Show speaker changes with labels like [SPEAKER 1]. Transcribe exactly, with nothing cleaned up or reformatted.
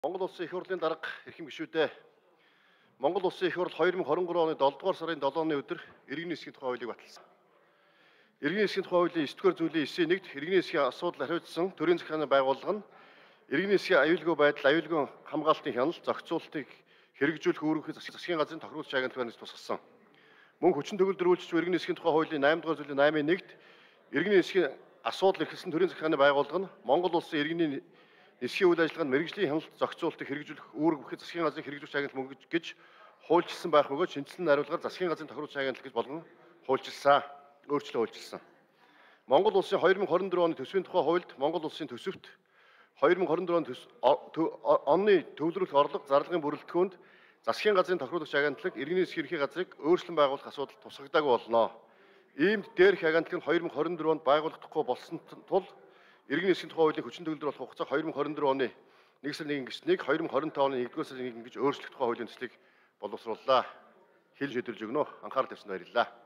[SPEAKER 1] Монгол Улсын их хурлын дарга эрхэм гишүүдээ Монгол Улсын их хурл хоёр мың хорин гурван оны долдугаар сарын долооны өдөр иргэний эсхийн тухай хуулийг баталсан. Иргэний эсхийн тухай хуулийн9-р зүйлийн9-ийн нэгт иргэний эсхийн асуудал хариуцсан төрийн захиргааны байгууллага нь иргэний эсхийн аюулгүй байдал, аюулгүй хамгаалтын хяналт, зохицуултыг хэрэгжүүлэх үүрэг засгийн газрын тохируулж агентлагаас тусгасан. Мөн хүчин төгөлдрүүлж иргэний эсхийн тухай хуулийн восемь дугаар зүйлийн восемь-ийн нэгт иргэний эсхийн асуудал эрхэлсэн төрийн захиргааны байгууллага нь Монгол Улсын иргэний эсхийн үйл ажиллагаанд мэрэгжлийн хяналт зохицуултыг хэрэгжүүлэх үүрэг бүхий засгийн газрын хэрэгжүүлж агентлаг мөнгө гэж хуульчилсан байх бөгөөд шинжилсэн хариулгаар засгийн газрын тохируулж агентлаг гэж болгон хуульчилсан, өөрчлөлт хуульчилсан. Монгол Улсын хоёр мың хорин дөрвөн оны төсвийн тухай хуульд Монгол Улсын төсөвт хоёр мың хорин дөрвөн оны төвлөрөх орлого зарлагын бүрэлдэхүүнд засгийн газрын тохируулж агентлаг иргэний эсхийн ерхий газрыг өөрчлөн байгуулах асуудал тусгагдаагүй болно. Иймд дээрх агентлаг нь хоёр мың хорин дөрвөнд байгуулагдахгүй болсон тул иргэний эсхийн тухай хуулийн хүчин төгөлдөр болох хугацаа хоёр мың хорин дөрвөн оны нэг сарын нэгдүгээр гиснийг хоёр мың хорин таван оны нэгдүгээр сарын нэгдүгээр гэж өөрчлөх тухай хуулийн төслийг боловсрууллаа. Хил шийдвэрлэж өгнө. Анхаарал тавьсанд баярлалаа.